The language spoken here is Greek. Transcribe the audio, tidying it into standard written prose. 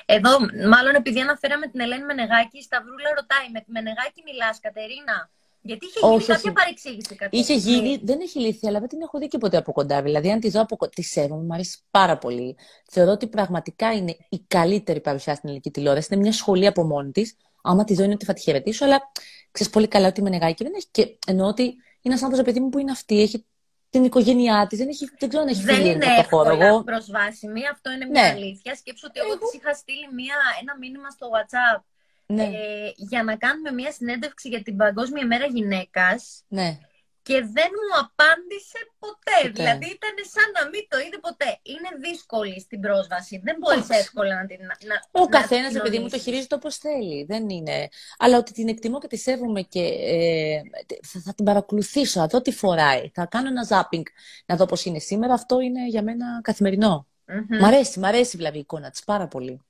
Εδώ, μάλλον επειδή αναφέραμε την Ελένη Μενεγάκη, η Σταυρούλα ρωτάει, με τη Μενεγάκη μιλάς, Κατερίνα? Γιατί είχε γίνει κάποια παρεξήγηση κάποια Είχε στιγμή. γίνει, δεν έχει λυθεί, αλλά δεν την έχω δει και ποτέ από κοντά. Δηλαδή, αν τη δω από κοντά, τη σέβομαι, μου αρέσει πάρα πολύ. Θεωρώ ότι πραγματικά είναι η καλύτερη παρουσία στην ελληνική τηλεόραση. Είναι μια σχολή από μόνη τη. Άμα τη δω, είναι ότι θα τη χαιρετήσω, αλλά ξέρει πολύ καλά ότι η Μενεγάκη δεν έχει. Και εννοώ ότι είναι ένα άνθρωπο, παιδί μου, που είναι αυτή, έχει την οικογένειά τη, δεν ξέρω αν έχει Δεν φίλη είναι από το χώρο. εύκολα προσβάσιμη, αυτό είναι μια Ναι, αλήθεια. Σκέψου ότι εγώ της είχα στείλει ένα μήνυμα στο WhatsApp ναι, για να κάνουμε μια συνέντευξη για την Παγκόσμια ημέρα γυναίκας ναι. και δεν μου απάντησε ποτέ. Ποτέ. Δηλαδή ήταν σαν να μην το είδε ποτέ. Είναι δύσκολη στην πρόσβαση. Δεν μπορείς εύκολα να την. Ο καθένα, επειδή μου, το κοινωνήσεις. χειρίζεται όπως θέλει. Δεν είναι. Αλλά ότι την εκτιμώ και τη σέβομαι και θα την παρακολουθήσω, θα δω τι φοράει. Θα κάνω ένα ζάπινγκ να δω πώς είναι σήμερα. Αυτό είναι για μένα καθημερινό. Μ' αρέσει δηλαδή η εικόνα της πάρα πολύ.